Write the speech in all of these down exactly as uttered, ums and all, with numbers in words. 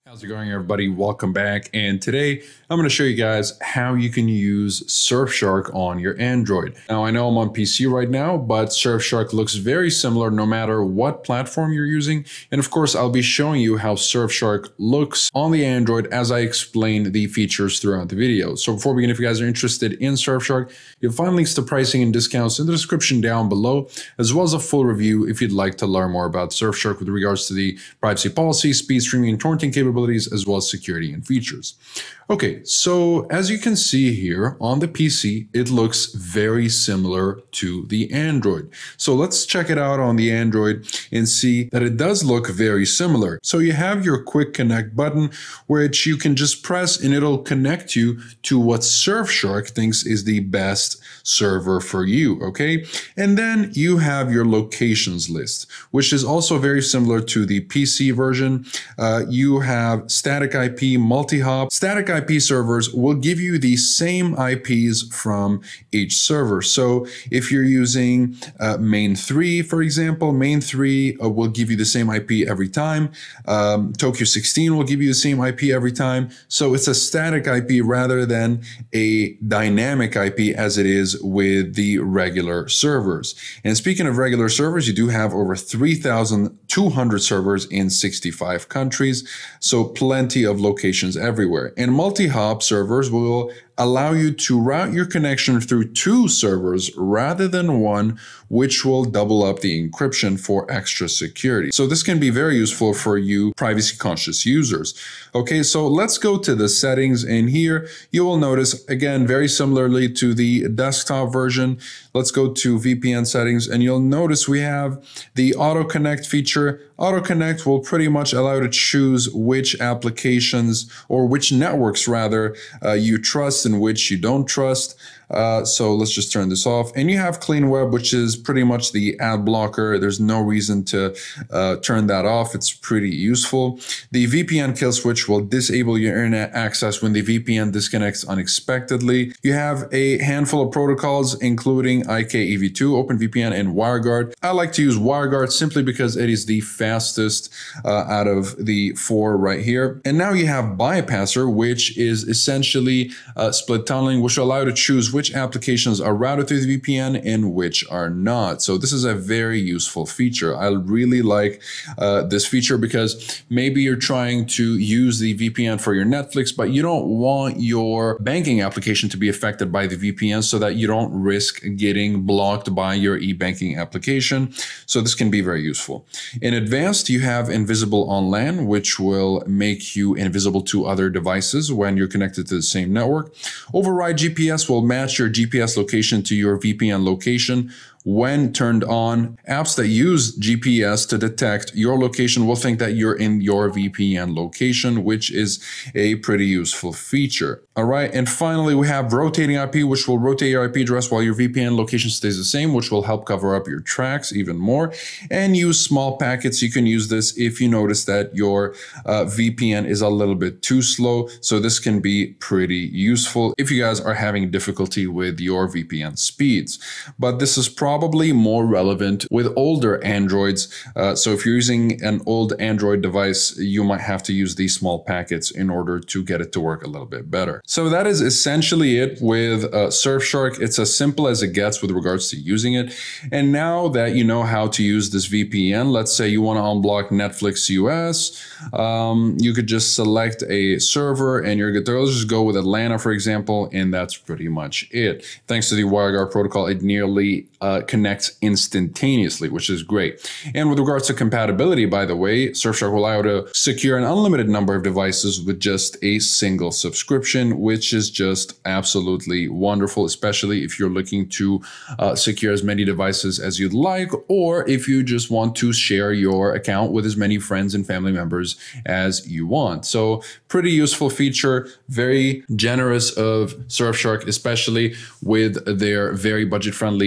How's it going, everybody? Welcome back. And today I'm going to show you guys how you can use Surfshark on your Android. Now, I know I'm on P C right now, but Surfshark looks very similar no matter what platform you're using. And of course, I'll be showing you how Surfshark looks on the Android as I explain the features throughout the video. So before we begin, if you guys are interested in Surfshark, you'll find links to pricing and discounts in the description down below, as well as a full review if you'd like to learn more about Surfshark with regards to the privacy policy, speed streaming, and torrenting capabilities, as well as security and features. Okay, so as you can see here on the P C, it looks very similar to the Android. So let's check it out on the Android and see that it does look very similar. So you have your quick connect button, which you can just press and it'll connect you to what Surfshark thinks is the best server for you, okay? And then you have your locations list, which is also very similar to the P C version. Uh, you have static I P, multi-hop. Static I P servers will give you the same I Ps from each server. So if you're using uh, main three, for example, main three uh, will give you the same I P every time. Um, Tokyo sixteen will give you the same I P every time. So it's a static I P rather than a dynamic I P as it is with the regular servers. And speaking of regular servers, you do have over three thousand two hundred servers in sixty-five countries. So plenty of locations everywhere. And multi-hop servers will allow you to route your connection through two servers rather than one, which will double up the encryption for extra security. So this can be very useful for you privacy conscious users. Okay, so let's go to the settings, and here you will notice, again, very similarly to the desktop version, let's go to V P N settings, and you'll notice we have the auto connect feature. Auto connect will pretty much allow you to choose which applications or which networks rather uh, you trust and which you don't trust. Uh, so let's just turn this off. And you have clean web, which is pretty much the ad blocker. There's no reason to uh, turn that off. It's pretty useful. The V P N Kill Switch will disable your internet access when the V P N disconnects unexpectedly. You have a handful of protocols, including I K E v two, OpenVPN, and WireGuard. I like to use WireGuard simply because it is the fastest uh, out of the four right here. And now you have Bypasser, which is essentially uh, split tunneling, which will allow you to choose which applications are routed through the V P N and which are not. So this is a very useful feature. I really like uh, this feature because maybe you're trying to use the V P N for your Netflix, but you don't want your banking application to be affected by the V P N so that you don't risk getting blocked by your e-banking application. So this can be very useful. In advanced, you have invisible on LAN, which will make you invisible to other devices when you're connected to the same network. Override G P S will match your G P S location to your V P N location. When turned on, apps that use G P S to detect your location will think that you're in your V P N location, which is a pretty useful feature. All right, and finally, we have rotating I P, which will rotate your I P address while your V P N location stays the same, which will help cover up your tracks even more. And use small packets. You can use this if you notice that your uh, V P N is a little bit too slow. So this can be pretty useful if you guys are having difficulty with your V P N speeds. But this is probably Probably more relevant with older Androids. Uh, so if you're using an old Android device, you might have to use these small packets in order to get it to work a little bit better. So that is essentially it with uh, Surfshark. It's as simple as it gets with regards to using it. And now that you know how to use this V P N, let's say you want to unblock Netflix U S, um, you could just select a server and you're good to go. Let's just go with Atlanta, for example, and that's pretty much it. Thanks to the WireGuard protocol, it nearly uh, connects instantaneously, which is great. And with regards to compatibility, by the way, Surfshark will allow you to secure an unlimited number of devices with just a single subscription, which is just absolutely wonderful, especially if you're looking to uh, secure as many devices as you'd like, or if you just want to share your account with as many friends and family members as you want. So pretty useful feature, very generous of Surfshark, especially with their very budget-friendly price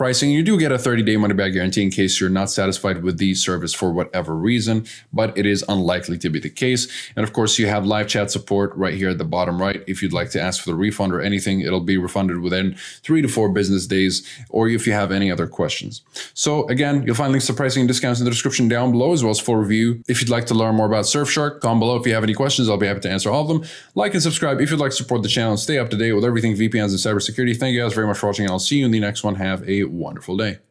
pricing. You do get a thirty day money back guarantee in case you're not satisfied with the service for whatever reason, but it is unlikely to be the case. And of course, you have live chat support right here at the bottom right. If you'd like to ask for the refund or anything, it'll be refunded within three to four business days, or if you have any other questions. So again, you'll find links to pricing and discounts in the description down below, as well as full review. If you'd like to learn more about Surfshark, comment below if you have any questions. I'll be happy to answer all of them. Like and subscribe if you'd like to support the channel and stay up to date with everything V P Ns and cybersecurity. Thank you guys very much for watching, and I'll see you in the next one. Have a wonderful day.